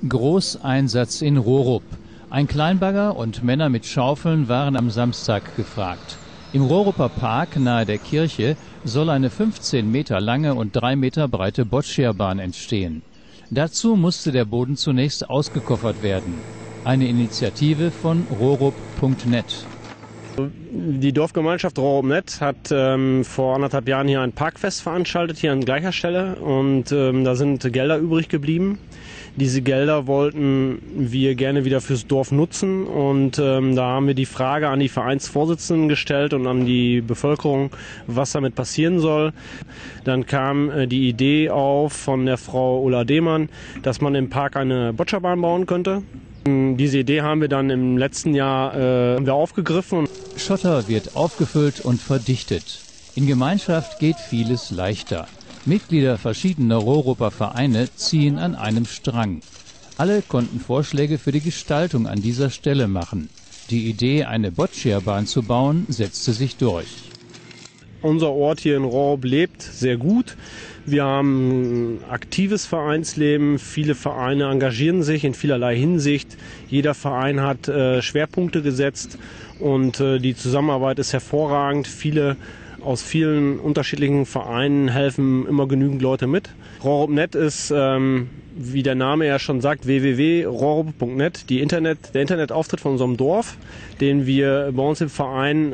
Großeinsatz in Rohrup. Ein Kleinbagger und Männer mit Schaufeln waren am Samstag gefragt. Im Rohrupper Park nahe der Kirche soll eine 15 Meter lange und 3 Meter breite Boccia-Bahn entstehen. Dazu musste der Boden zunächst ausgekoffert werden. Eine Initiative von rohrup.net. Die Dorfgemeinschaft Rohrup.net hat vor 1,5 Jahren hier ein Parkfest veranstaltet, hier an gleicher Stelle. Und da sind Gelder übrig geblieben. Diese Gelder wollten wir gerne wieder fürs Dorf nutzen. Und da haben wir die Frage an die Vereinsvorsitzenden gestellt und an die Bevölkerung, was damit passieren soll. Dann kam die Idee auf von der Frau Ulla Demann, dass man im Park eine Boccia-Bahn bauen könnte. Diese Idee haben wir dann im letzten Jahr aufgegriffen. Schotter wird aufgefüllt und verdichtet. In Gemeinschaft geht vieles leichter. Mitglieder verschiedener Rohrupper Vereine ziehen an einem Strang. Alle konnten Vorschläge für die Gestaltung an dieser Stelle machen. Die Idee, eine Boccia-Bahn zu bauen, setzte sich durch. Unser Ort hier in Rohrup lebt sehr gut. Wir haben ein aktives Vereinsleben. Viele Vereine engagieren sich in vielerlei Hinsicht. Jeder Verein hat Schwerpunkte gesetzt und die Zusammenarbeit ist hervorragend. Aus vielen unterschiedlichen Vereinen helfen immer genügend Leute mit. Rohrup.net ist, wie der Name ja schon sagt, www.rohrup.net, der Internetauftritt von unserem Dorf, den wir bei uns im Verein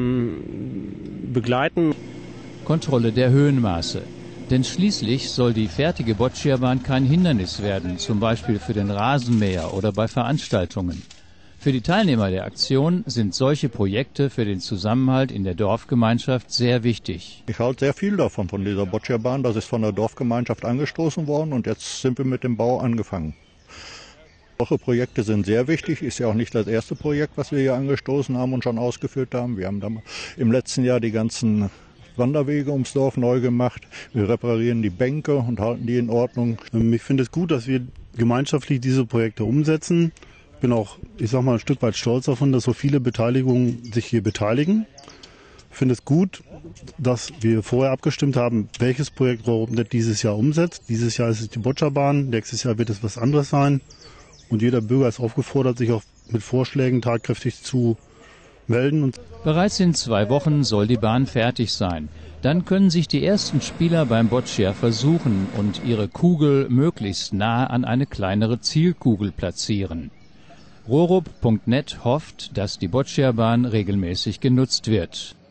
begleiten. Kontrolle der Höhenmaße. Denn schließlich soll die fertige Boccia-Bahn kein Hindernis werden, zum Beispiel für den Rasenmäher oder bei Veranstaltungen. Für die Teilnehmer der Aktion sind solche Projekte für den Zusammenhalt in der Dorfgemeinschaft sehr wichtig. Ich halte sehr viel davon, von dieser Boccia-Bahn. Das ist von der Dorfgemeinschaft angestoßen worden und jetzt sind wir mit dem Bau angefangen. Solche Projekte sind sehr wichtig. Ist ja auch nicht das erste Projekt, was wir hier angestoßen haben und schon ausgeführt haben. Wir haben dann im letzten Jahr die ganzen Wanderwege ums Dorf neu gemacht. Wir reparieren die Bänke und halten die in Ordnung. Ich finde es gut, dass wir gemeinschaftlich diese Projekte umsetzen. Ich bin auch, ein Stück weit stolz davon, dass so viele Beteiligungen sich hier beteiligen. Ich finde es gut, dass wir vorher abgestimmt haben, welches Projekt Rohrup.net dieses Jahr umsetzt. Dieses Jahr ist es die Boccia-Bahn, nächstes Jahr wird es was anderes sein. Und jeder Bürger ist aufgefordert, sich auch mit Vorschlägen tatkräftig zu melden. Bereits in 2 Wochen soll die Bahn fertig sein. Dann können sich die ersten Spieler beim Boccia versuchen und ihre Kugel möglichst nah an eine kleinere Zielkugel platzieren. Rohrup.net hofft, dass die Boccia-Bahn regelmäßig genutzt wird.